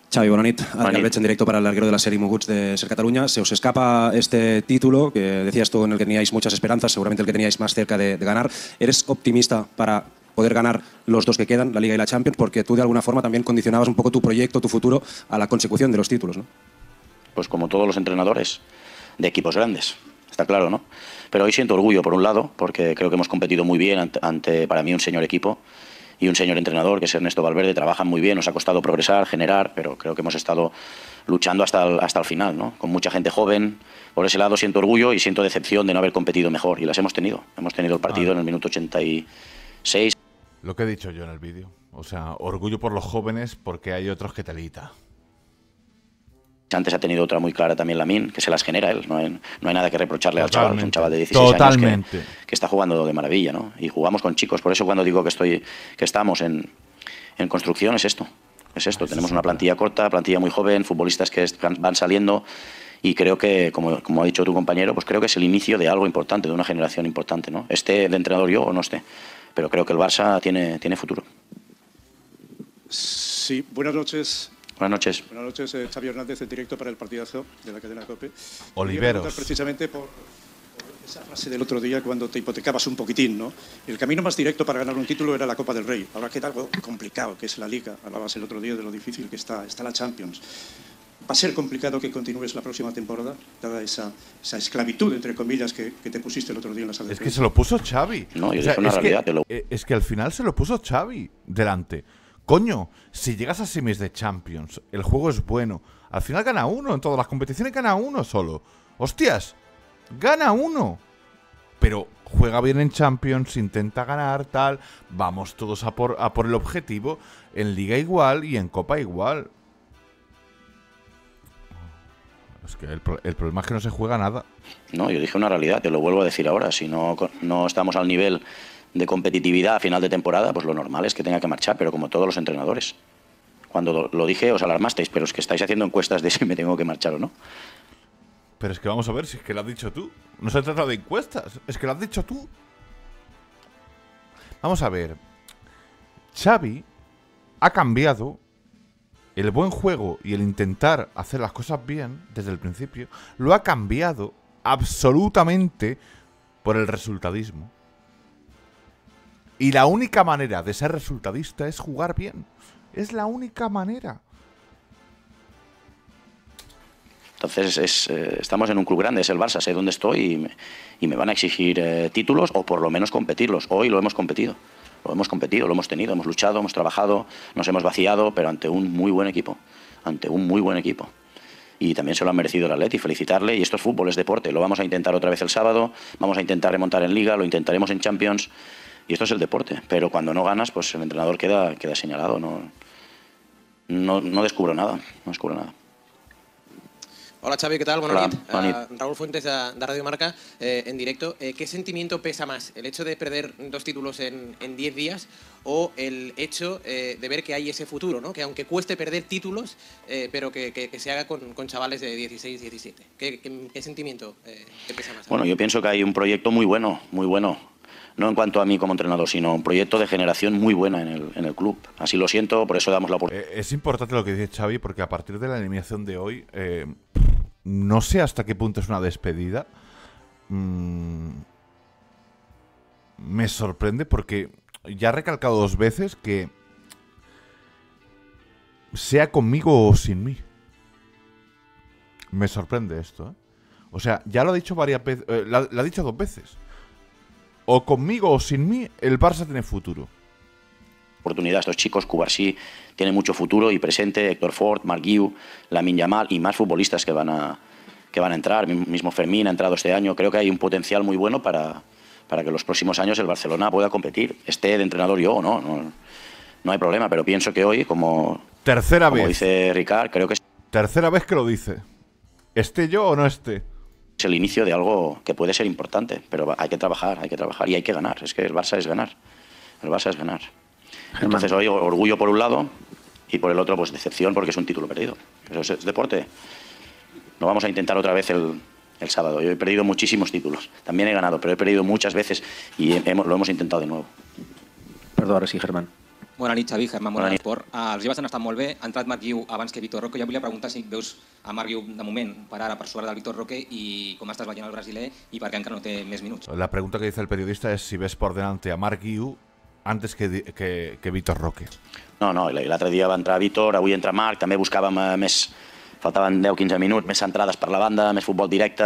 Xavi, bona nit. Adrià Albeig en directo para el larguero de la serie Moguts de Ser Cataluña. Se os escapa este título que decías tú en el que teníais muchas esperanzas, seguramente el que teníais más cerca de ganar. ¿Eres optimista para poder ganar los dos que quedan, la Liga y la Champions? Porque tú de alguna forma también condicionabas un poco tu proyecto, tu futuro a la consecución de los títulos, ¿no? Pues como todos los entrenadores de equipos grandes, está claro, ¿no? Pero hoy siento orgullo por un lado, porque creo que hemos competido muy bien ante para mí un señor equipo y un señor entrenador que es Ernesto Valverde. Trabajan muy bien, nos ha costado progresar, generar, pero creo que hemos estado luchando hasta el final, ¿no? Con mucha gente joven. Por ese lado siento orgullo y siento decepción de no haber competido mejor, y las hemos tenido. Hemos tenido el partido en el minuto 86. Lo que he dicho yo en el vídeo. O sea, orgullo por los jóvenes porque hay otros que telita. Antes ha tenido otra muy clara también Lamine, que se las genera él. No hay nada que reprocharle al chaval. Es un chaval de 16 años que está jugando de maravilla, ¿no? Y jugamos con chicos. Por eso cuando digo que estamos en construcción es esto. Es esto. Tenemos una plantilla corta, plantilla muy joven, futbolistas que van saliendo. Y creo que, como ha dicho tu compañero, pues creo que es el inicio de algo importante, de una generación importante, ¿no? Esté de entrenador yo o no esté. Pero creo que el Barça tiene futuro. Sí, buenas noches. Buenas noches. Buenas noches, Xavi Hernández, en directo para el partidazo de la cadena COPE. Oliveros. Precisamente por esa frase del otro día cuando te hipotecabas un poquitín, ¿no? El camino más directo para ganar un título era la Copa del Rey. Ahora queda algo complicado, que es la Liga. Hablabas el otro día de lo difícil que está la Champions. ¿Va a ser complicado que continúes la próxima temporada, dada esa esclavitud, entre comillas, que te pusiste el otro día en la sala de Es prensa? que se lo puso Xavi. No, yo dije una realidad. Es que al final se lo puso Xavi delante. Coño, si llegas a semis de Champions, el juego es bueno. Al final gana uno, en todas las competiciones gana uno solo. ¡Hostias! ¡Gana uno! Pero juega bien en Champions, intenta ganar, tal. Vamos todos a por el objetivo. En Liga igual y en Copa igual. Es que el problema es que no se juega nada. No, yo dije una realidad, te lo vuelvo a decir ahora. Si no estamos al nivel de competitividad a final de temporada, pues lo normal es que tenga que marchar, pero como todos los entrenadores. Cuando lo dije os alarmasteis, pero es que estáis haciendo encuestas de si me tengo que marchar o no. Pero es que vamos a ver, si es que lo has dicho tú. No se trata de encuestas, es que lo has dicho tú. Vamos a ver. Xavi ha cambiado el buen juego y el intentar hacer las cosas bien desde el principio. Lo ha cambiado absolutamente por el resultadismo. Y la única manera de ser resultadista es jugar bien. Es la única manera. Entonces estamos en un club grande, es el Barça, sé dónde estoy y me van a exigir títulos o por lo menos competirlos. Hoy lo hemos competido. Lo hemos competido, lo hemos tenido, hemos luchado, hemos trabajado, nos hemos vaciado, pero ante un muy buen equipo. Ante un muy buen equipo. Y también se lo han merecido el Atleti, felicitarle. Y esto es fútbol, es deporte. Lo vamos a intentar otra vez el sábado, vamos a intentar remontar en Liga, lo intentaremos en Champions. Y esto es el deporte, pero cuando no ganas, pues el entrenador queda señalado. No descubro nada, no descubro nada. Hola Xavi, ¿qué tal? Bona nit. Raúl Fuentes de Radio Marca, en directo. ¿Qué sentimiento pesa más? ¿El hecho de perder 2 títulos en 10 días o el hecho de ver que hay ese futuro, ¿no? Que aunque cueste perder títulos, pero que se haga con chavales de 16, 17? ¿Qué sentimiento te pesa más? Bueno, yo pienso que hay un proyecto muy bueno, muy bueno. No en cuanto a mí como entrenador, sino un proyecto de generación muy buena en el club. Así lo siento, por eso damos la oportunidad. Es importante lo que dice Xavi, porque a partir de la eliminación de hoy, no sé hasta qué punto es una despedida. Me sorprende porque ya ha recalcado 2 veces que sea conmigo o sin mí. Me sorprende esto, ¿eh? O sea, ya lo ha dicho varias veces, lo ha dicho 2 veces. O conmigo o sin mí, el Barça tiene futuro. Oportunidad, estos chicos, Cubarsí tiene mucho futuro y presente, Héctor Ford, Marc Guiu, Lamine Yamal y más futbolistas que van a entrar. Mismo Fermín ha entrado este año. Creo que hay un potencial muy bueno para que los próximos años el Barcelona pueda competir. Esté de entrenador yo o no hay problema, pero pienso que hoy, como dice Ricard, creo que es... Tercera vez que lo dice. ¿Esté yo o no esté? Es el inicio de algo que puede ser importante, pero hay que trabajar y hay que ganar. Es que el Barça es ganar. El Barça es ganar. Entonces hoy orgullo por un lado y por el otro pues decepción porque es un título perdido. Pero es deporte. Lo vamos a intentar otra vez el sábado. Yo he perdido muchísimos títulos. También he ganado, pero he perdido muchas veces y lo hemos intentado de nuevo. Perdó, ahora sí, Germán. Bona nit, Xavi, Germán Mora d'Esport. Els Joves han estat molt bé, ha entrat Marc Guiu abans que Vitor Roque. Jo volia preguntar si veus a Marc Guiu de moment per ara per sobre del Vitor Roque y com estàs veient el brasiler y per què encara no té més minuts. La pregunta que dice el periodista es si ves por delante a Marc Guiu antes que Vitor Roque. No, l'altre dia va entrar Vitor, avui entra Marc, també buscàvem més, faltaven 10-15 minuts, més centrades per la banda, més futbol directe.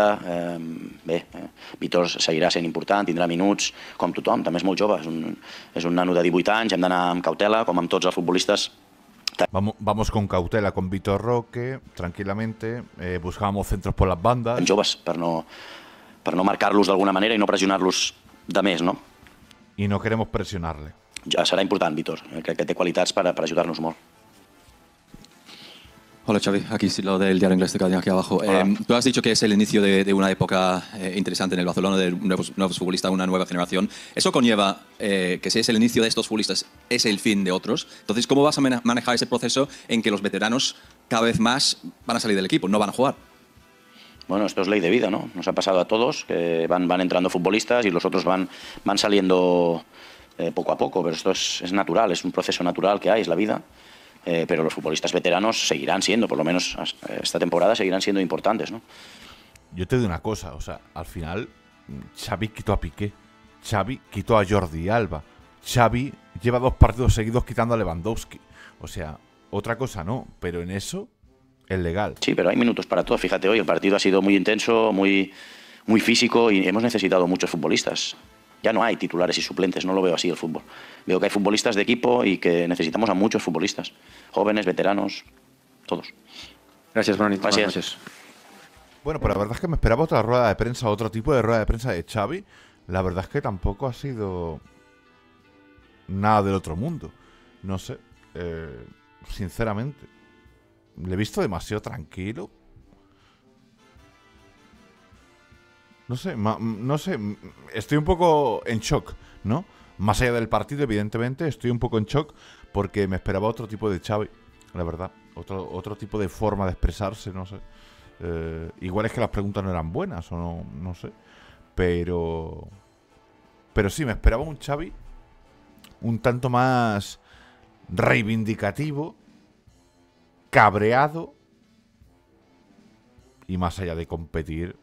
Vitor seguirà sent important, tindrà minuts, com tothom, també és molt jove, és un nano de 18 anys, hem d'anar amb cautela, com amb tots els futbolistes. Vamos con cautela con Vitor Roque, tranquilamente, buscábamos centros por las bandas. En joves, per no marcar-los d'alguna manera i no pressionar-los de més, no? I no queremos presionarle. Ja serà important, Vitor. Crec que té qualitats per ajudar-nos molt. Hola Xavi, aquí es lo del diario inglés de Cadena aquí abajo. Tú has dicho que es el inicio de una época interesante en el Barcelona, de nuevos futbolistas, una nueva generación. Eso conlleva que si es el inicio de estos futbolistas, es el fin de otros. Entonces, ¿cómo vas a manejar ese proceso en que los veteranos cada vez más van a salir del equipo, no van a jugar? Bueno, esto es ley de vida, ¿no? Nos ha pasado a todos, que van entrando futbolistas y los otros van saliendo poco a poco, pero esto es natural, es un proceso natural que hay, es la vida. Pero los futbolistas veteranos seguirán siendo, por lo menos esta temporada, seguirán siendo importantes, ¿no? Yo te digo una cosa, o sea, al final Xavi quitó a Piqué, Xavi quitó a Jordi Alba, Xavi lleva 2 partidos seguidos quitando a Lewandowski. O sea, otra cosa no, pero en eso es legal. Sí, pero hay minutos para todo. Fíjate, hoy el partido ha sido muy intenso, muy físico y hemos necesitado muchos futbolistas. Ya no hay titulares y suplentes, no lo veo así el fútbol. Veo que hay futbolistas de equipo y que necesitamos a muchos futbolistas. Jóvenes, veteranos, todos. Gracias, Brony. Gracias. Bueno, pero la verdad es que me esperaba otra rueda de prensa, otro tipo de rueda de prensa de Xavi. La verdad es que tampoco ha sido nada del otro mundo. No sé, sinceramente. Le he visto demasiado tranquilo. No sé, estoy un poco en shock, ¿no? Más allá del partido, evidentemente, estoy un poco en shock porque me esperaba otro tipo de Xavi, la verdad. Otro tipo de forma de expresarse, no sé. Igual es que las preguntas no eran buenas o no sé. Pero sí, me esperaba un Xavi un tanto más reivindicativo, cabreado y más allá de competir.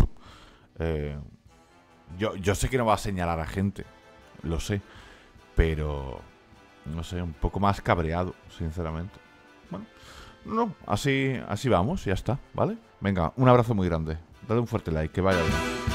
Yo sé que no va a señalar a gente, lo sé, pero no sé, un poco más cabreado, sinceramente. Bueno, no, así vamos, ya está, ¿vale? Venga, un abrazo muy grande, dale un fuerte like, que vaya bien.